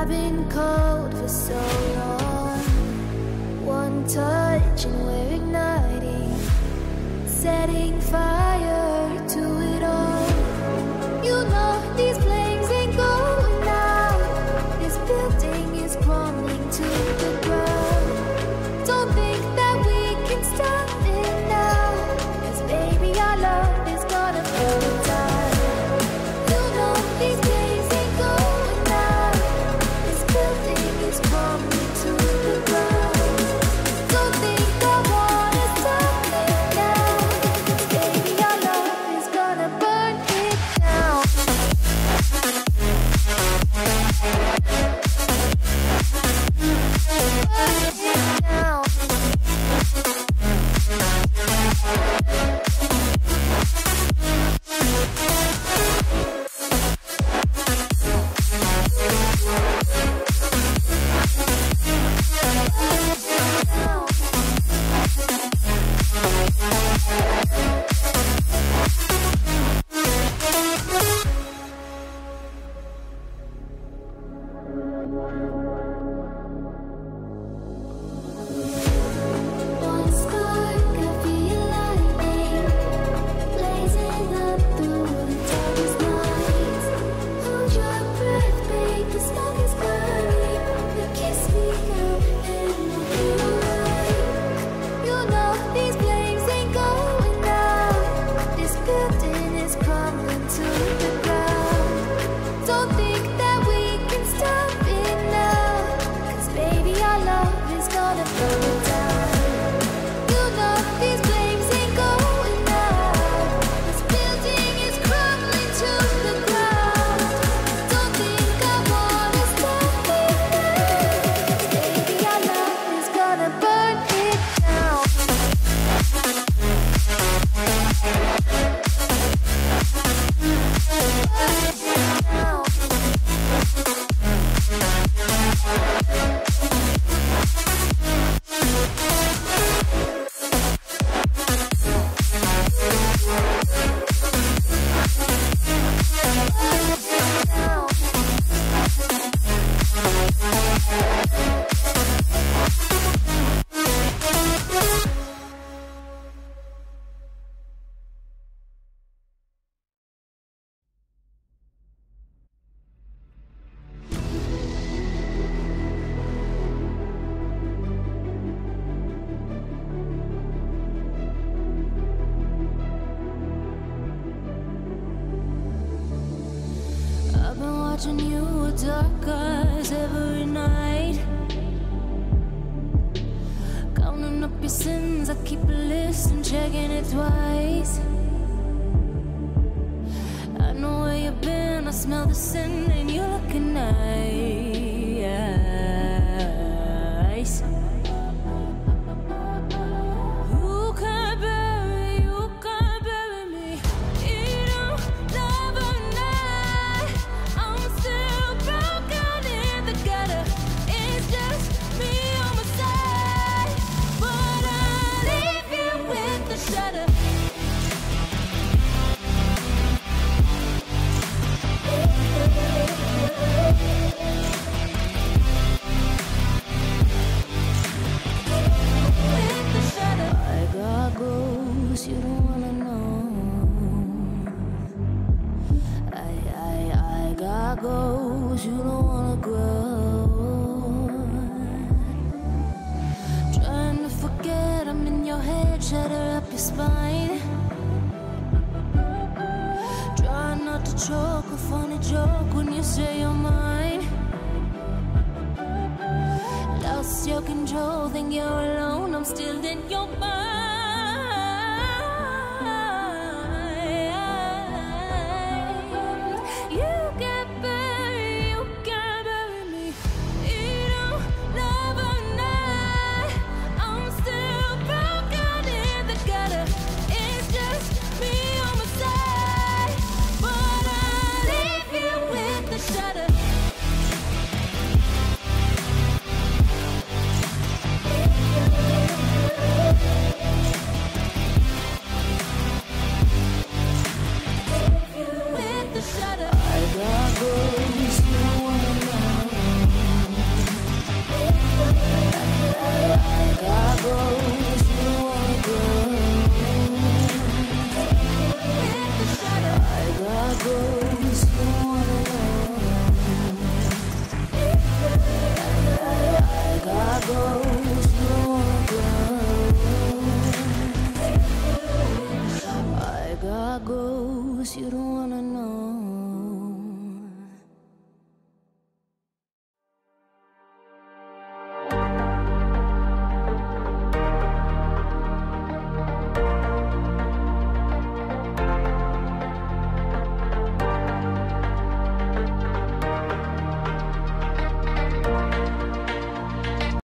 I've been cold for so long. One touch and we're igniting, setting fire to it all. You know these flames ain't going out. This building is crumbling to the ground. Don't think that we can stop it now, 'cause baby our love is gonna burn it down. You know these flames ain't going out. This building is crumbling to the ground. Don't think I wanna stop it now, 'cause baby our love is gonna burn it down. One spark, I feel lightning blazing up through the darkest nights. Hold your breath, babe, the smoke is burning. You kiss me now and we'll be alright. You know these flames ain't going out. This building is crumbling to the ground. Don't think that we can stop it now, 'cause baby our love is gonna burn it down. You know these flames ain't going out. This building is crumbling to the ground. Don't think I wanna stop it now, 'cause baby our love is gonna burn it down. I've been watching you with dark eyes every night, counting up your sins. I keep a list and checking it twice. I know where you've been, I smell the sin, and you're looking nice. You can't bury me. You don't love a night. I'm still broken in the gutter. It's just me on my side, but I leave you with the shudder. With the shudder. I got goals you don't wanna know. I got goals you don't wanna grow. Trying to forget I'm in your head, shatter up your spine. Try not to choke, a funny joke when you say you're mine. Lost your control, think you're alone, I'm still in your mind. You can't bury me. You don't love a night. I'm still broken in the gutter. It's just me on my side, but I leave you with the shudder. you don't